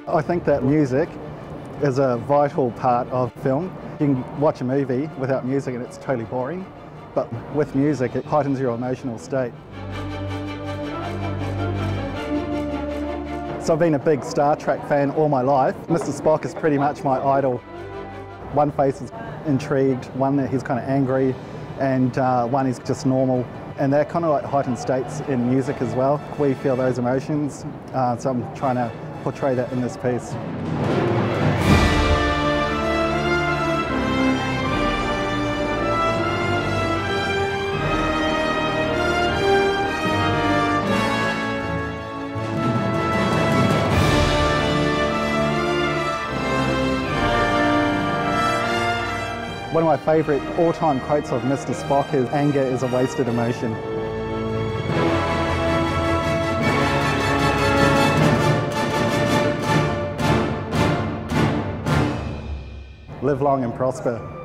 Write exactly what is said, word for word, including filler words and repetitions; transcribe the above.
I think that music is a vital part of film. You can watch a movie without music and it's totally boring, but with music it heightens your emotional state. So I've been a big Star Trek fan all my life. Mister Spock is pretty much my idol. One face is intrigued, one he's kind of angry, and uh, one is just normal. And they're kind of like heightened states in music as well. We feel those emotions, uh, so I'm trying to portray that in this piece. One of my favourite all-time quotes of Mister Spock is, "Anger is a wasted emotion." Live long and prosper.